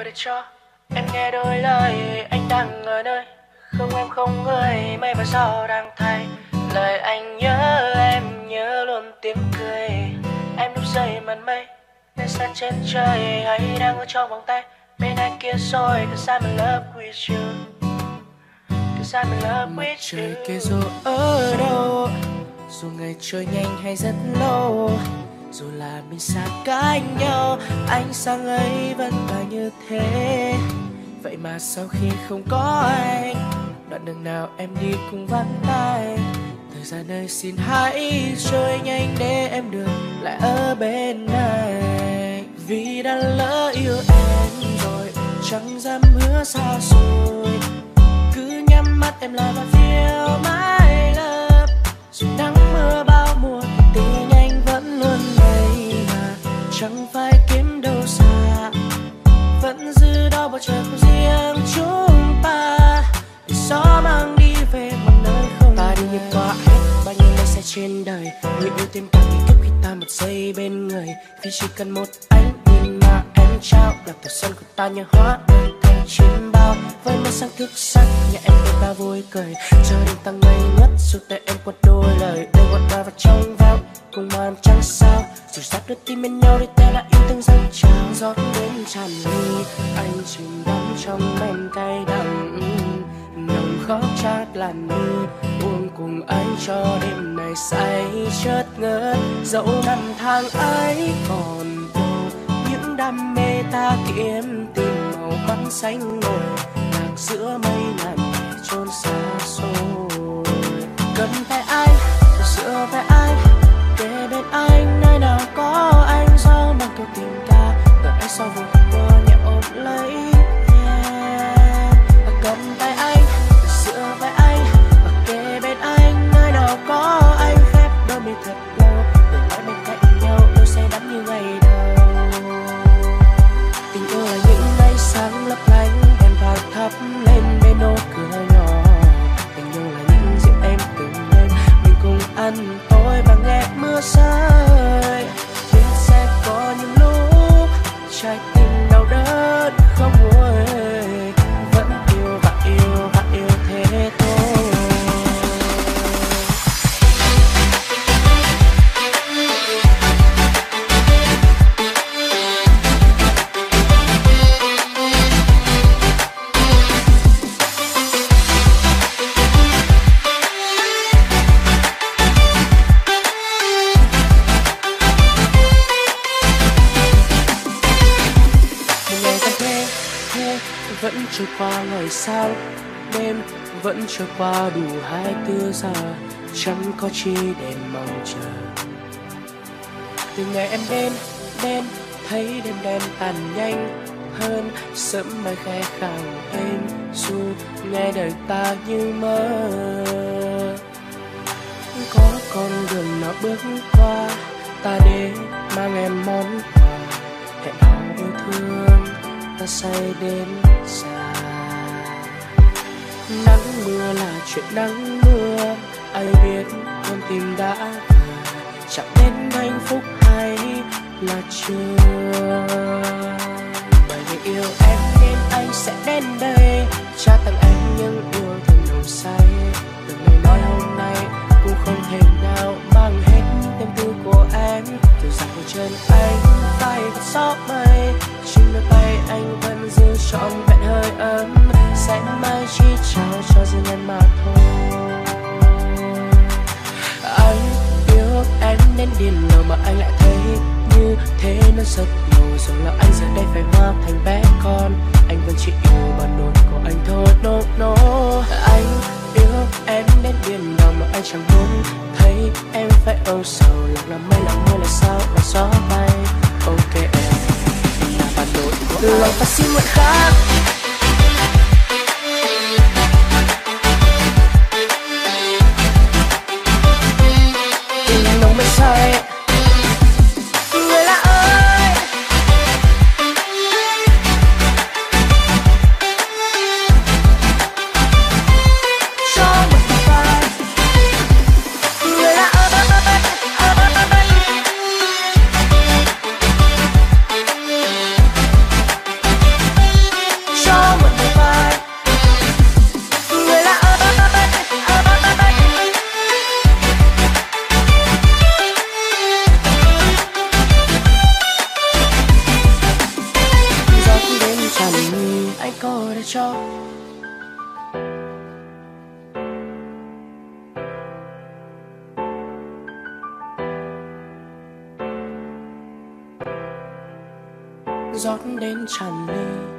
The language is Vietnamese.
để cho em nghe đôi lời anh đang ở nơi không em không người mây và gió đang thay lời anh nhớ luôn tiếng cười em lúc rơi màn mây nơi xa trên trời hay đang ở trong vòng tay bên anh kia rồi cause I'm in love with you cause I'm in love with you. Trời kia rồi ở đâu dù ngày trôi nhanh hay rất lâu dù là mình xa cách nhau ánh sáng ấy vẫn là như thế. Vậy mà sau khi không có anh đoạn đường nào em đi cũng vắng tay. Thời gian ơi xin hãy trôi nhanh để em được lại ở bên này. Vì đã lỡ yêu em rồi chẳng dám hứa xa rồi. Cứ nhắm mắt em là bao phiêu mãi love. Dù nắng mưa bao mùa thì nhanh vẫn luôn đây mà chẳng phải kiếm đâu xa. Vẫn giữ đó bầu trời của riêng chúng ta để gió mang đi về một nơi không ta đi như qua hết bao nhiêu ngày sẽ trên đời. Người yêu thêm càng nghĩ kiếp khi ta một giây bên người. Vì chỉ cần một ánh nhìn mà em trao làm tuổi xuân của ta như hóa đơn thành chim bao. Với mấy sáng thức sắc nhà em với ta vui cười cho đến ta ngây ngất dù tay em quật đôi lời để gọi ta vào trong veo cùng màn trăng sao. Dù sát đôi tim bên nhau để ta lại yêu thương dâng trào gió đến tràn ly anh chìm đắm trong men cay đắng nồng khóc chát làn mi uống cùng anh cho đêm này say chợt ngỡ dẫu năm tháng ấy còn đâu những đam mê ta kiếm tìm màu bắn xanh ngồi lạc giữa mây ngàn chốn xa xôi. Cầm tay anh dựa vai anh kề bên anh nơi nào có anh sao mang câu tình ca đợi anh sau vùng qua nhẹ ôm lấy em. Cầm tay anh dựa vai anh kề bên anh nơi nào có anh khép đôi mi thật lâu để mãi bên cạnh nhau đôi say đắm như ngày đầu. Tình yêu là những ánh sáng lấp lánh đèn vàng thắp lên bên ô cửa nhỏ. Tình yêu là những dịp em từng lên mình cùng ăn tối và nghe mưa rơi. Biết sẽ có những lúc trái tim đau đớn không nguôi vẫn yêu và yêu và yêu thế thôi. Vẫn trôi qua ngày sao đêm vẫn trôi qua đủ 24 giờ chẳng có chi để mong chờ. Từ ngày em đến thấy đêm đen tàn nhanh hơn sớm mai khẽ khàng êm dù nghe đời ta như mơ. Có con đường nào bước qua ta để mang em món quà hẹn hò yêu thương ta say đến già. Nắng mưa là chuyện nắng mưa ai biết con tim đã về chẳng đến hạnh phúc hay là chưa. Bởi vì yêu em nên anh sẽ đến đây trao tặng anh những yêu thương nồng say. Từ lời nói hôm nay cũng không thể nào mang hết tâm tư của em. Từ dạo chân anh vai gió mây trên đôi tay anh vẫn giữ trọn vẹn hơi ấm sẽ mãi chỉ trao cho riêng em mà thôi. Anh yêu em đến điên nào mà anh lại thấy như thế nó rất nhiều rồi là anh giờ đây phải hóa thành bé con. Anh vẫn chỉ yêu bản nỗi của anh thôi no. Anh yêu em đến điên nào mà anh chẳng muốn thấy em phải âu sầu lạc làm mây làm mưa là sao là gió bay. Ok em là bản nỗi của lòng ta xin nguyện khác. Tình nồng mây say người lạ ơi cho một vai người lạ ơi. rót đến tràn ly.